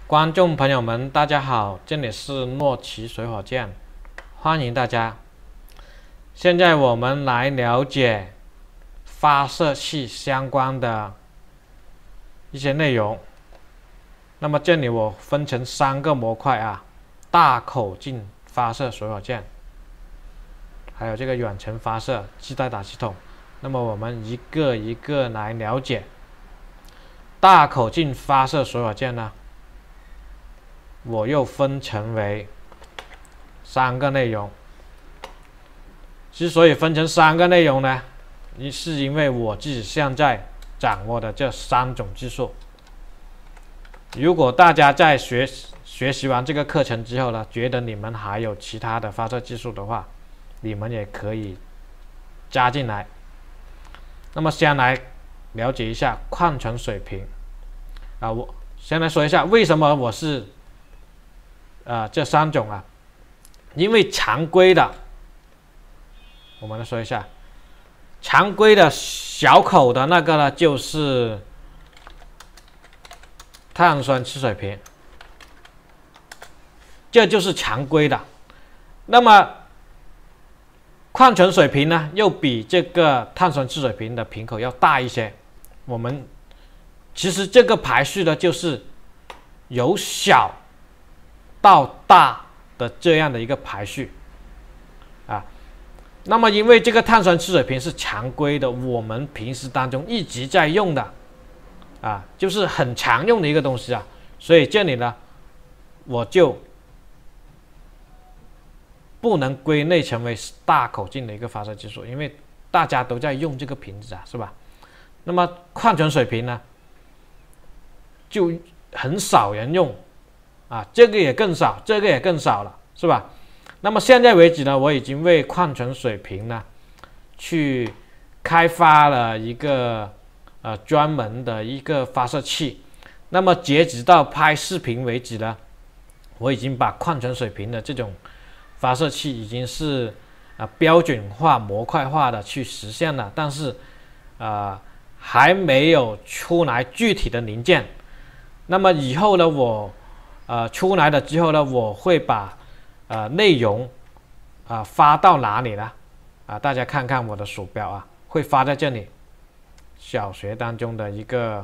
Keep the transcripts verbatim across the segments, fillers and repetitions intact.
观众朋友们，大家好，这里是诺奇水火箭，欢迎大家。现在我们来了解发射器相关的一些内容。那么这里我分成三个模块啊，大口径发射水火箭，还有这个远程发射气带打系统。那么我们一个一个来了解。大口径发射水火箭呢，我又分成为三个内容。之所以分成三个内容呢，是因为我自己现在掌握的这三种技术。如果大家在学学习完这个课程之后呢，觉得你们还有其他的发射技术的话，你们也可以加进来。那么先来了解一下矿泉水瓶啊，我先来说一下为什么我是啊这三种啊，因为常规的，我们来说一下常规的小口的那个呢，就是碳酸汽水瓶，这就是常规的。那么矿泉水瓶呢，又比这个碳酸汽水瓶的瓶口要大一些。我们其实这个排序呢，就是由小到大的这样的一个排序啊。那么因为这个碳酸汽水瓶是常规的，我们平时当中一直在用的啊，就是很常用的一个东西啊，所以这里呢，我就不能归类成为大口径的一个发射技术，因为大家都在用这个瓶子啊，是吧？那么矿泉水瓶呢，就很少人用啊，这个也更少，这个也更少了，是吧？那么现在为止呢，我已经为矿泉水瓶呢去开发了一个呃专门的一个发射器。那么截止到拍视频为止呢，我已经把矿泉水瓶的这种发射器已经是啊、呃、标准化、模块化的去实现了，但是啊、呃、还没有出来具体的零件。那么以后呢，我呃出来了之后呢，我会把呃内容啊、呃、发到哪里呢？啊，大家看看我的鼠标啊，会发在这里。小学当中的一个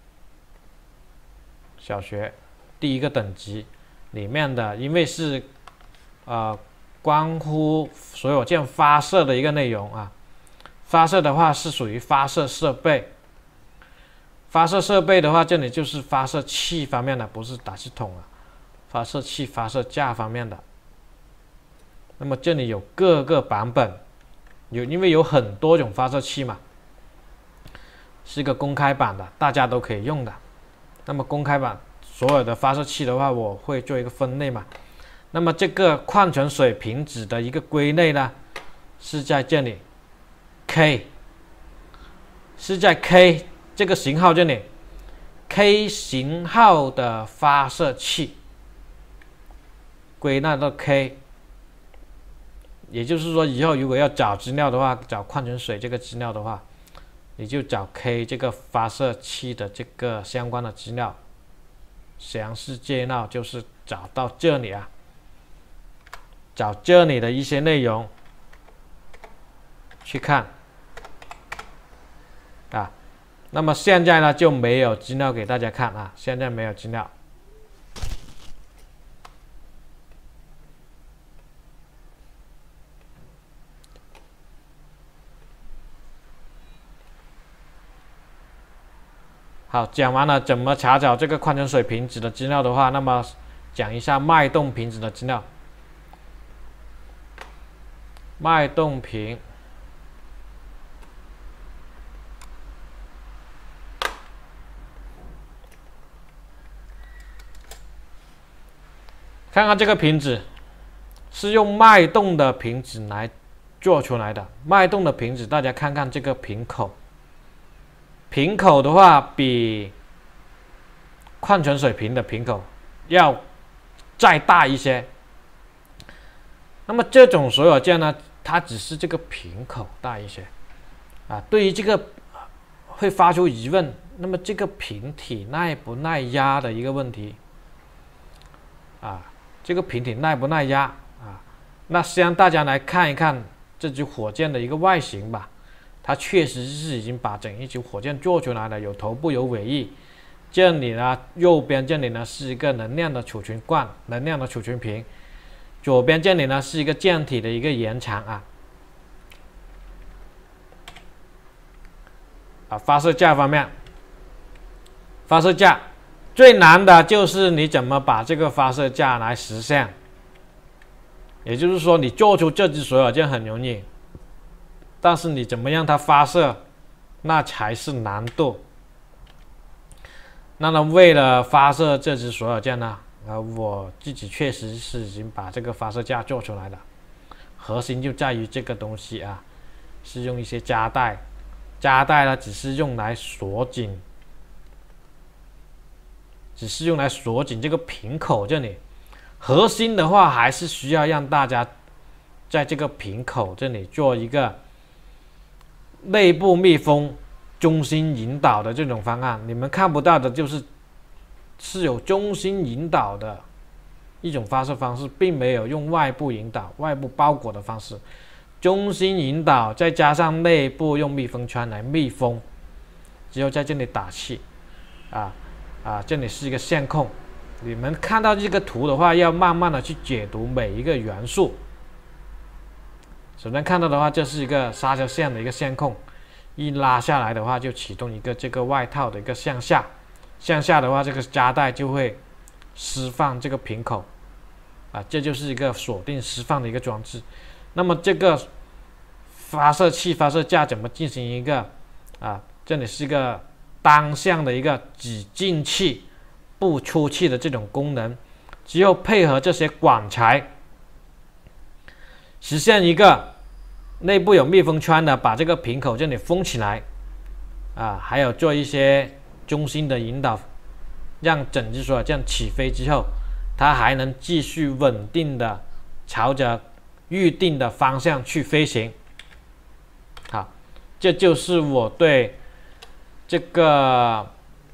小学第一个等级里面的，因为是呃关乎水火箭发射的一个内容啊。发射的话是属于发射设备。发射设备的话，这里就是发射器方面的，不是打系统了。发射器、发射架方面的。那么这里有各个版本，有因为有很多种发射器嘛，是一个公开版的，大家都可以用的。那么公开版所有的发射器的话，我会做一个分类嘛。那么这个矿泉水瓶子的一个归类呢，是在这里 K， 是在 K。这个型号这里 K 型号的发射器归纳到 K， 也就是说以后如果要找资料的话，找矿泉水这个资料的话，你就找 K 这个发射器的这个相关的资料，详细介绍就是找到这里啊，找这里的一些内容去看啊。那么现在呢，就没有资料给大家看啊，现在没有资料。好，讲完了怎么查找这个矿泉水瓶子的资料的话，那么讲一下脉动瓶子的资料。脉动瓶。看看这个瓶子是用脉动的瓶子来做出来的。脉动的瓶子，大家看看这个瓶口，瓶口的话比矿泉水瓶的瓶口要再大一些。那么这种水火箭呢，它只是这个瓶口大一些啊。对于这个会发出疑问，那么这个瓶体耐不耐压的一个问题啊，这个瓶体耐不耐压啊？那先让大家来看一看这支火箭的一个外形吧。它确实是已经把整一支火箭做出来了，有头部有尾翼。这里呢，右边这里呢是一个能量的储存罐，能量的储存瓶。左边这里呢是一个舰体的一个延长啊。啊，发射架方面，发射架最难的就是你怎么把这个发射架来实现。也就是说，你做出这支水火箭很容易。但是你怎么让它发射，那才是难度。那么为了发射这支水火箭呢，呃，我自己确实是已经把这个发射架做出来了。核心就在于这个东西啊，是用一些夹带，夹带呢只是用来锁紧，只是用来锁紧这个瓶口这里。核心的话还是需要让大家在这个瓶口这里做一个内部密封、中心引导的这种方案。你们看不到的就是是有中心引导的一种发射方式，并没有用外部引导、外部包裹的方式。中心引导再加上内部用密封圈来密封，只有在这里打气，啊啊，这里是一个线控。你们看到这个图的话，要慢慢的去解读每一个元素。首先看到的话，这是一个刹车线的一个线控，一拉下来的话，就启动一个这个外套的一个向下，向下的话，这个夹带就会释放这个瓶口，啊，这就是一个锁定释放的一个装置。那么这个发射器、发射架怎么进行一个啊？这里是一个单向的一个只进气不出气的这种功能，只有配合这些管材，实现一个内部有密封圈的，把这个瓶口这里封起来，啊，还有做一些中心的引导，让整只水火箭起飞之后，它还能继续稳定的朝着预定的方向去飞行。好，这就是我对这个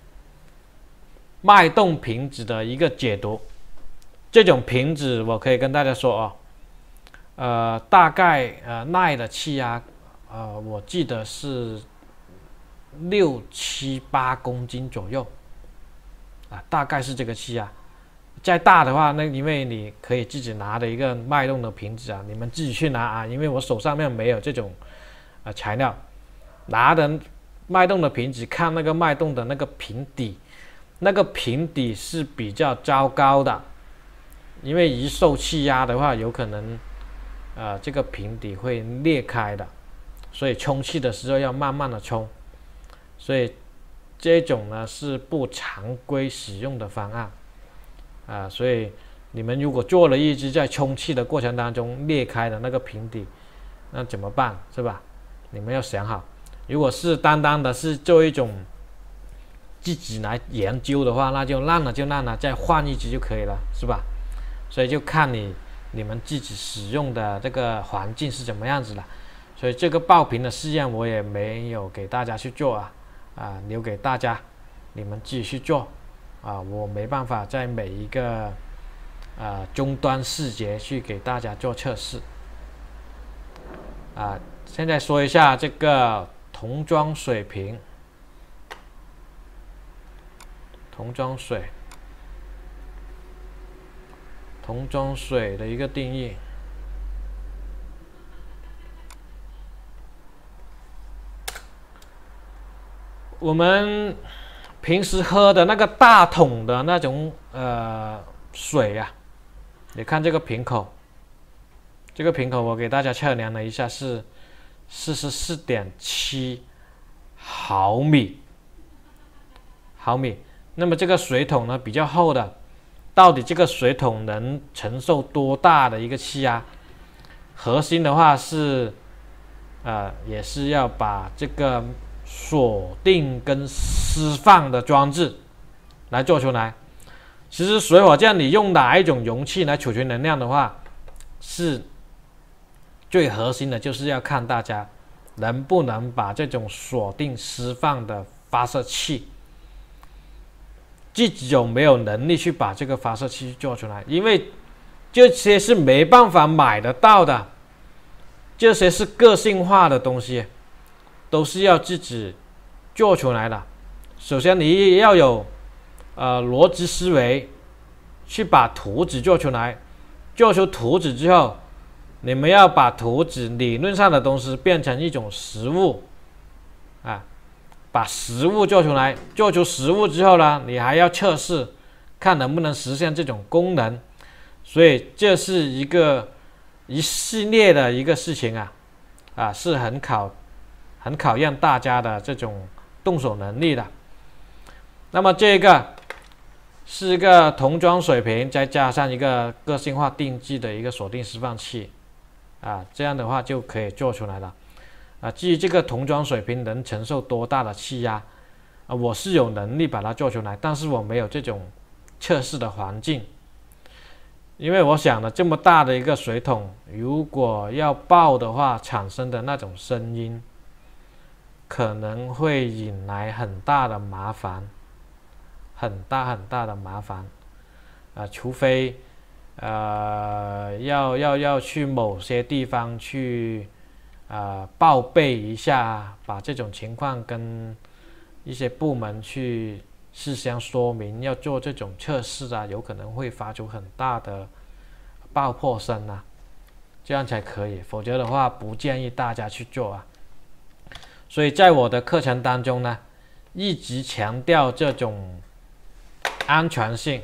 脉动瓶子的一个解读。这种瓶子我可以跟大家说哦，呃，大概呃耐的气压，呃，我记得是六七八公斤左右，啊，大概是这个气压。再大的话，那因为你可以自己拿的一个脉动的瓶子啊，你们自己去拿啊，因为我手上面没有这种呃材料，拿的脉动的瓶子，看那个脉动的那个瓶底，那个瓶底是比较糟糕的，因为一受气压的话，有可能。呃，这个瓶底会裂开的，所以充气的时候要慢慢的充，所以这种呢是不常规使用的方案，啊、呃，所以你们如果做了一只在充气的过程当中裂开的那个瓶底，那怎么办？是吧？你们要想好，如果是单单的是做一种自己来研究的话，那就烂了就烂了，再换一只就可以了，是吧？所以就看你。你们自己使用的这个环境是怎么样子的，所以这个爆瓶的试验我也没有给大家去做啊，啊，留给大家你们自己去做啊，我没办法在每一个啊终端细节去给大家做测试啊。现在说一下这个桶装水瓶，桶装水。桶装水的一个定义，我们平时喝的那个大桶的那种呃水啊，你看这个瓶口，这个瓶口我给大家测量了一下，是四十四点七毫米，毫米。那么这个水桶呢比较厚的。到底这个水桶能承受多大的一个气压？核心的话是，呃，也是要把这个锁定跟释放的装置来做出来。其实水火箭你用哪一种容器来储存能量的话，是最核心的，就是要看大家能不能把这种锁定释放的发射器自己有没有能力去把这个发射器做出来，因为这些是没办法买得到的，这些是个性化的东西，都是要自己做出来的。首先你要有呃逻辑思维，去把图纸做出来，做出图纸之后，你们要把图纸理论上的东西变成一种实物啊，把实物做出来，做出实物之后呢，你还要测试，看能不能实现这种功能。所以这是一个一系列的一个事情啊，啊，是很考很考验大家的这种动手能力的。那么这个是一个童装水平，再加上一个个性化定制的一个锁定释放器啊，这样的话就可以做出来了。啊，至于这个童装水平能承受多大的气压啊，我是有能力把它做出来，但是我没有这种测试的环境。因为我想了，这么大的一个水桶，如果要爆的话，产生的那种声音可能会引来很大的麻烦，很大很大的麻烦啊，除非呃要要要去某些地方去呃报备一下，把这种情况跟一些部门去事先说明，要做这种测试啊，有可能会发出很大的爆破声啊，这样才可以，否则的话不建议大家去做啊。所以在我的课程当中呢，一直强调这种安全性，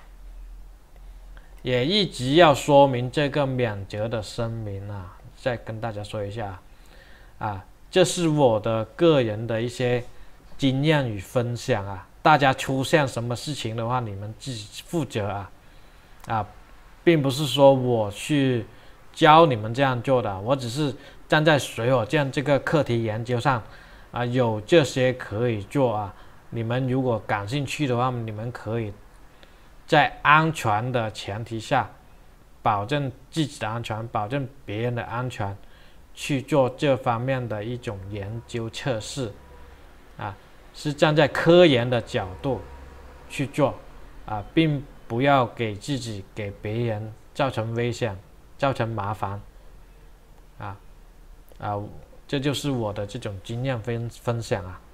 也一直要说明这个免责的声明啊，再跟大家说一下啊，这是我的个人的一些经验与分享啊，大家出现什么事情的话，你们自己负责啊，啊，并不是说我去教你们这样做的，我只是站在水火箭这个课题研究上啊，有这些可以做啊，你们如果感兴趣的话，你们可以在安全的前提下，保证自己的安全，保证别人的安全，去做这方面的一种研究测试啊，是站在科研的角度去做啊，并不要给自己给别人造成危险，造成麻烦啊啊，这就是我的这种经验分分享啊。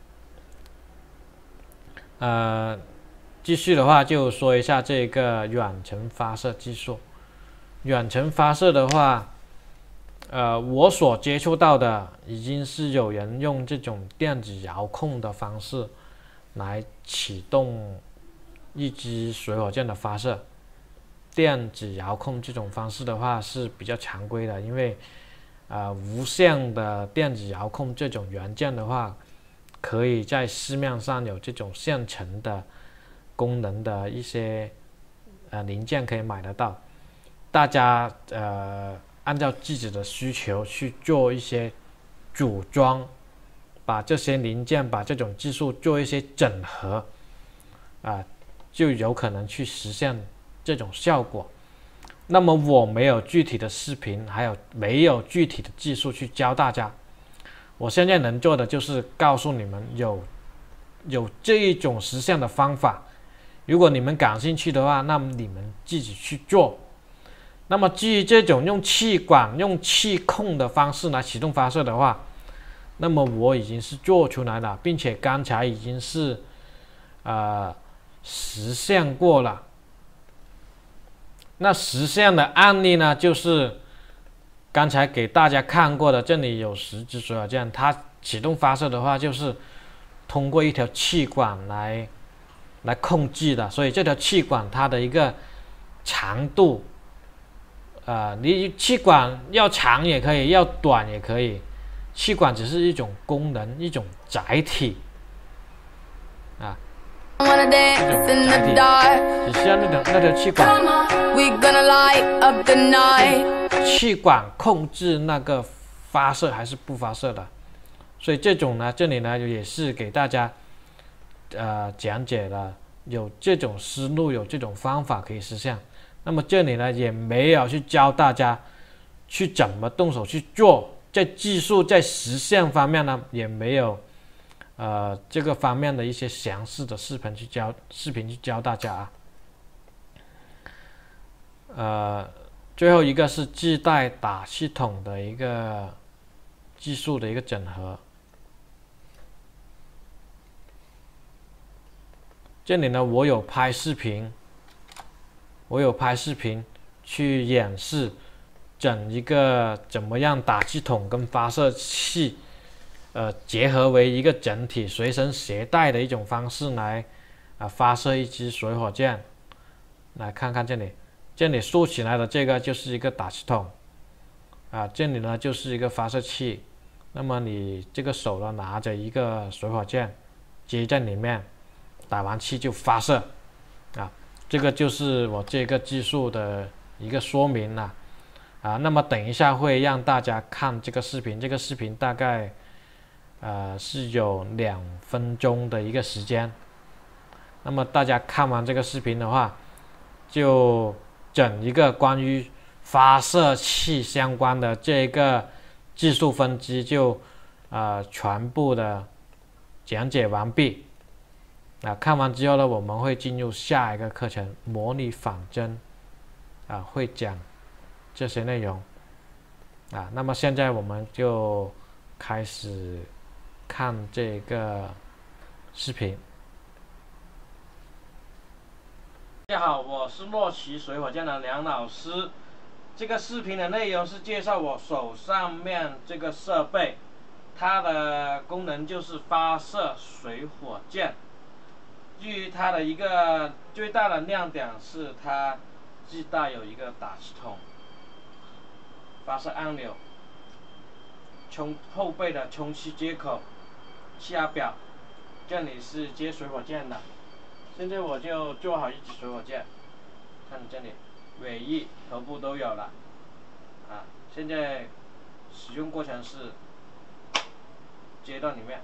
呃，继续的话就说一下这个远程发射技术。远程发射的话，呃，我所接触到的已经是有人用这种电子遥控的方式来启动一支水火箭的发射。电子遥控这种方式的话是比较常规的，因为呃无线的电子遥控这种元件的话，可以在市面上有这种现成的功能的一些呃零件可以买得到，大家呃按照自己的需求去做一些组装，把这些零件把这种技术做一些整合啊、呃，就有可能去实现这种效果。那么我没有具体的视频，还有没有具体的技术去教大家，我现在能做的就是告诉你们有有这一种实现的方法，如果你们感兴趣的话，那么你们自己去做。那么至于这种用气管用气控的方式来启动发射的话，那么我已经是做出来了，并且刚才已经是呃实现过了。那实现的案例呢，就是刚才给大家看过的，这里有十支水火箭，它启动发射的话，就是通过一条气管来来控制的，所以这条气管它的一个长度，呃，你气管要长也可以，要短也可以，气管只是一种功能，一种载体啊。这种载体只需要那条那条气管，气管控制那个发射还是不发射的，所以这种呢，这里呢也是给大家呃讲解了，有这种思路，有这种方法可以实现。那么这里呢也没有去教大家去怎么动手去做，在技术在实现方面呢也没有呃这个方面的一些详细的视频去教视频去教大家啊。呃，最后一个是自带打气筒的一个技术的一个整合。这里呢，我有拍视频，我有拍视频去演示整一个怎么样打气筒跟发射器，呃，结合为一个整体，随身携带的一种方式来啊、呃、发射一支水火箭。来看看这里。这里竖起来的这个就是一个打气筒，啊，这里呢就是一个发射器。那么你这个手呢拿着一个水火箭，接在里面，打完气就发射，啊，这个就是我这个技术的一个说明了，啊，那么等一下会让大家看这个视频，这个视频大概呃是有两分钟的一个时间。那么大家看完这个视频的话，就整一个关于发射器相关的这个技术分析就呃全部的讲解完毕。啊，看完之后呢，我们会进入下一个课程模拟仿真，啊，会讲这些内容。啊，那么现在我们就开始看这个视频。大家好，我是洛奇水火箭的梁老师。这个视频的内容是介绍我手上面这个设备，它的功能就是发射水火箭。至于它的一个最大的亮点是它自带有一个打气筒、发射按钮、充后备的充气接口、气压表，这里是接水火箭的。现在我就做好一支水火箭，看这里，尾翼、头部都有了，啊，现在使用过程是接到里面，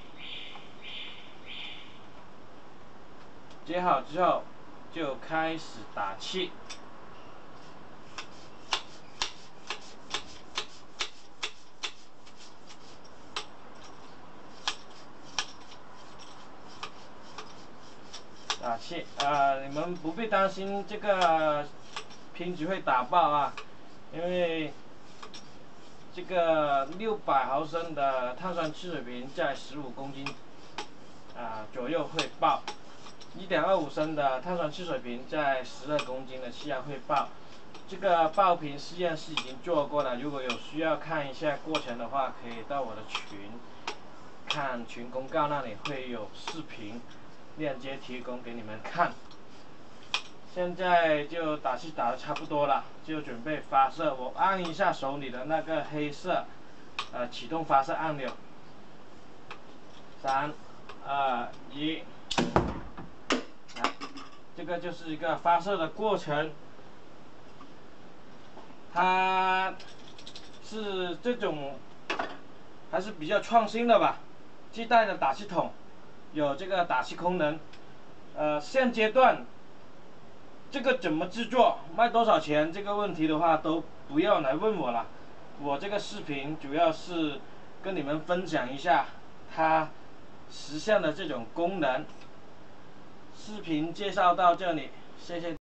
接好之后就开始打气。打气，呃，你们不必担心这个瓶子会打爆啊，因为这个六百毫升的碳酸汽水瓶在十五公斤啊、呃、左右会爆， 一点二五升的碳酸汽水瓶在十二公斤的气压会爆。这个爆瓶实验室已经做过了，如果有需要看一下过程的话，可以到我的群看群公告，那里会有视频链接提供给你们看。现在就打气打得差不多了，就准备发射。我按一下手里的那个黑色呃启动发射按钮，三、二、一，来，这个就是一个发射的过程。它是这种还是比较创新的吧，自带的打气筒，有这个打气功能。呃，现阶段这个怎么制作，卖多少钱这个问题的话，都不要来问我了。我这个视频主要是跟你们分享一下它实现的这种功能。视频介绍到这里，谢谢大家。